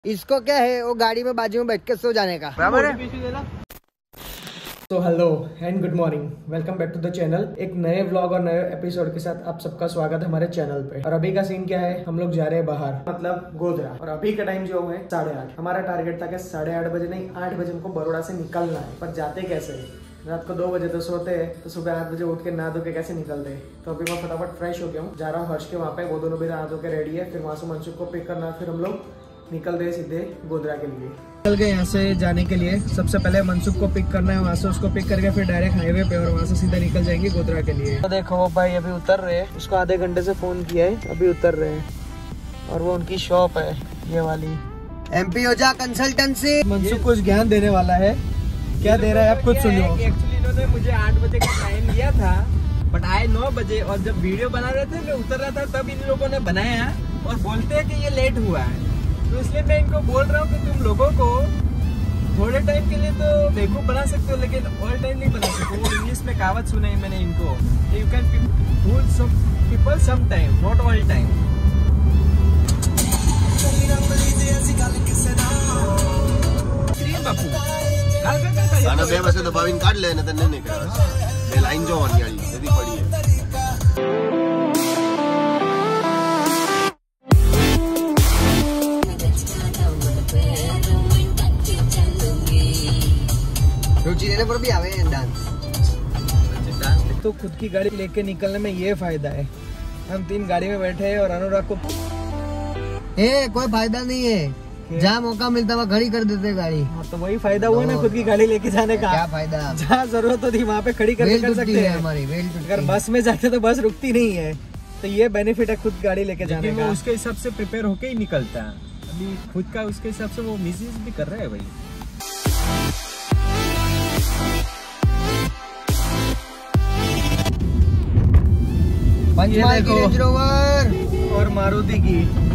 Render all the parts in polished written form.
इसको क्या है, वो गाड़ी में बाजू में बैठ के सो जाने का बराबर है। तो hello and good morning, welcome back to the channel. एक नए व्लॉग और नए एपिसोड के साथ आप सबका स्वागत है हमारे चैनल पे। और अभी का सीन क्या है, हम लोग जा रहे हैं बाहर, मतलब गोधरा। और अभी का टाइम जो है 8:30। हमारा टारगेट था कि 8:30 बजे नहीं 8 बजे हमको बड़ौदा से निकलना है। पर जाते कैसे, रात को 2 बजे तो सोते हैं, तो सुबह 8 बजे उठ के नहा धो के कैसे निकलते हैं। तो अभी मैं फटाफट फ्रेश हो गया हूँ, जा रहा हूँ हर्ष के वहाँ पे। वो दोनों भी नहा धो के रेडी है। फिर वहाँ से मनसुख को पिक करना, फिर हम लोग निकल रहे सीधे गोधरा के लिए। निकल गए यहाँ से जाने के लिए। सबसे पहले मनसुख को पिक करना है, वहाँ से उसको पिक करके फिर डायरेक्ट हाईवे पे, और वहाँ से सीधा निकल जाएंगे गोधरा के लिए। तो देखो वो भाई अभी उतर रहे हैं, उसको आधे घंटे से फोन किया है, अभी उतर रहे हैं। और वो उनकी शॉप है ये वाली, MP ओझा कंसल्टेंसी। मनसुख कुछ ज्ञान देने वाला है। क्या दे रहा है आप खुद सुनो। एक्चुअली इन्होंने मुझे 8 बजे का टाइम दिया था, बट आए 9 बजे। और जब वीडियो बना रहे थे, मैं उतर रहा था, तब इन लोगों ने बनाया और बोलते हैं कि ये लेट हुआ है। तो इसलिए मैं इनको बोल रहा हूँ कि तुम लोगों को थोड़े टाइम के लिए तो बेवकूफ बना सकते हो, लेकिन ऑल टाइम नहीं बना सकते। वो इंग्लिश में कहावत सुना है मैंने इनको, you can fool some people some time, not all time. गाना बे वैसे तो बाविन काट ले, नहीं तो नहीं करा ये लाइन जो वाली आई सीधी पड़ी है। रुचि लेने पर भी आवे डांस। तो खुद की गाड़ी लेके निकलने में ये फायदा है, हम 3 गाड़ी में बैठे हैं और अनुराग को कोई फायदा नहीं है। जहाँ मौका मिलता वहाँ खड़ी कर देते गाड़ी। हाँ, तो वही फायदा हुआ ना खुद की गाड़ी लेके जाने का। क्या फायदा, जहाँ जरूरत होती वहाँ पे खड़ी करके कर सकते हैं। हमारी अगर बस में जाते तो बस रुकती नहीं है, तो ये बेनिफिट है खुद गाड़ी लेके जाने का। उसके हिसाब से प्रिपेयर होके ही निकलता है। अभी खुद का उसके हिसाब से वो मिसयूज भी कर रहा है भाई। पंचमाल की रेंज रोवर और मारुति की।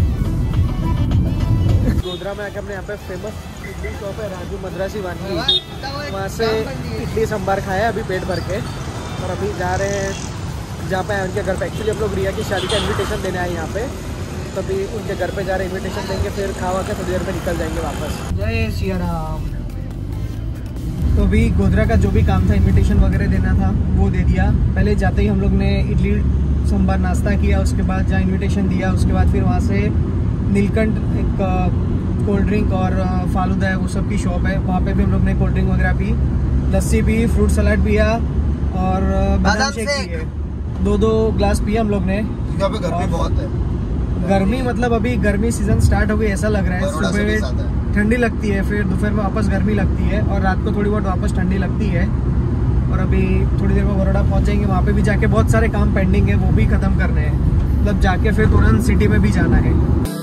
गोधरा में आके हमने यहाँ पे फेमस इडली शॉप है राजू मद्रासी वानी, वहाँ से इडली सांभर खाया अभी पेट भर के। और अभी जा रहे हैं जहाँ पे उनके घर पे। एक्चुअली हम लोग रिया की शादी का इनविटेशन देने आए यहाँ पे, तो अभी उनके घर पे जा रहे हैं, इनविटेशन देंगे, फिर खावा के थोड़ी देर में निकल जाएंगे वापस। जय सिया राम। तो अभी गोधरा का जो भी काम था, इनविटेशन वगैरह देना था, वो दे दिया। पहले जाते ही हम लोग ने इडली सांभर नाश्ता किया, उसके बाद जहाँ इनविटेशन दिया, उसके बाद फिर वहाँ से नीलकंठ एक कोल्ड ड्रिंक और फालूदा है वो सब की शॉप है, वहाँ पे भी हम लोग ने कोल्ड ड्रिंक वगैरह पी, लस्सी पी, फ्रूट सलाद पिया और बादाम शेक पिए। 2-2 ग्लास पिया हम लोग ने। यहाँ पे गर्मी बहुत है। गर्मी मतलब अभी गर्मी सीजन स्टार्ट हो गई ऐसा लग रहा है। सुबह ठंडी लगती है, फिर दोपहर में वापस गर्मी लगती है, और रात को थोड़ी बहुत वापस ठंडी लगती है। और अभी थोड़ी देर में बड़ौदा पहुंचेंगे, वहाँ पे भी जाके बहुत सारे काम पेंडिंग है, वो भी खत्म करने हैं। मतलब जाके फिर तुरंत सिटी में भी जाना है।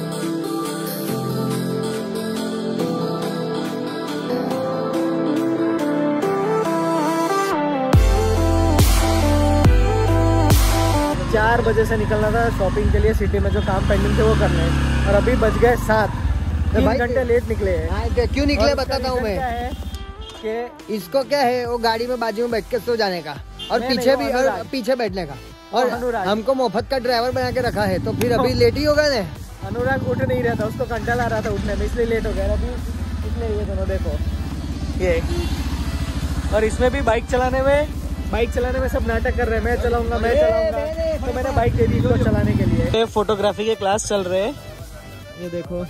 चार बजे से निकलना था शॉपिंग के लिए, सिटी में जो काम पेंडिंग थे वो करने, और अभी बज गए 7। 3 घंटे लेट निकले हैं। क्यों निकले बताता हूँ मैं। कि इसको क्या है, वो गाड़ी में बाजू में बैठ के सो जाने का, और पीछे भी और पीछे बैठने का। और हमको मुफ्त का ड्राइवर बना के रखा है, तो फिर अभी लेट ही होगा ना। अनुराग उठ नहीं रहा था, उसको कंटाल आ रहा था उठने में, इसलिए लेट हो गया। अभी इसलिए ये दोनों देखो ये, और इसमें भी बाइक चलाने में सब नाटक कर रहे हैं। मैं चलाऊंगा तो मैंने बाइक दे दी इसको चलाने के लिए। फोटोग्राफी के क्लास चल रहे हैं, ये देखो।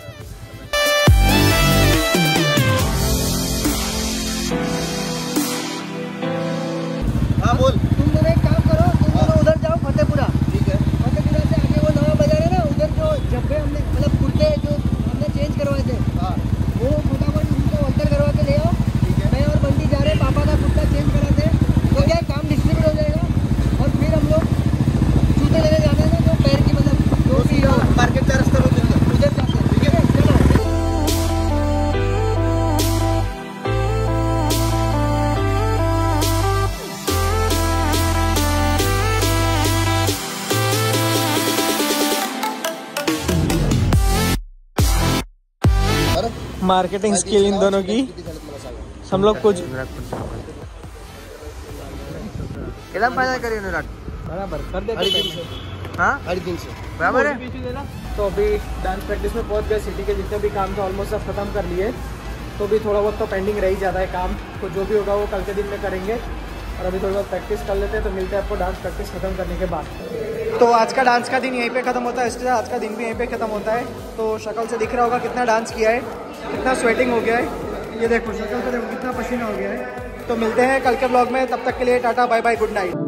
हाँ बोल। तुम दोनों एक काम करो, तुम दोनों उधर जाओ फतेहपुरा। ठीक है। फतेहपुरा से आगे वो नवा बाजार है ना, उधर जो जब्बे हमने मतलब कुर्ते जो हमने चेंज करवाए थे, वो फटाफट उनको अंदर करवा के ले आओ। ठीक है। मैं और बंटी जा रहे हैं, पापा का कुर्ता चेंज कराते हैं, तो क्या काम डिस्ट्रीब्यूट हो जाएगा। और फिर हम लोग जूते लेने जाते हैं ना, जो पैर की मतलब जो भी मार्केट का रास्ता उधर जाते हैं। ठीक है, चलो। मार्केटिंग स्किल इन दोनों की। हम लोग कुछ फाइनल करिए अनुराग बराबर कर देते हैं। हाँ 350 बराबर है। तो अभी डांस प्रैक्टिस में पहुंच गए। सिटी के जितने भी काम थे ऑलमोस्ट सब खत्म कर लिए, तो भी थोड़ा बहुत तो पेंडिंग रह ही जाता है काम, तो जो भी होगा वो कल के दिन में करेंगे। और अभी थोड़ी बहुत प्रैक्टिस कर लेते हैं, तो मिलते हैं आपको डांस प्रैक्टिस खत्म करने के बाद। तो आज का डांस का दिन यहीं पे ख़त्म होता है, इसलिए आज का दिन भी यहीं पे ख़त्म होता है। तो शक्ल से दिख रहा होगा कितना डांस किया है, कितना स्वेटिंग हो गया है। ये देखो शक्ल पे देखो कितना पसीना हो गया है। तो मिलते हैं कल के ब्लॉग में, तब तक के लिए tata bye bye good night.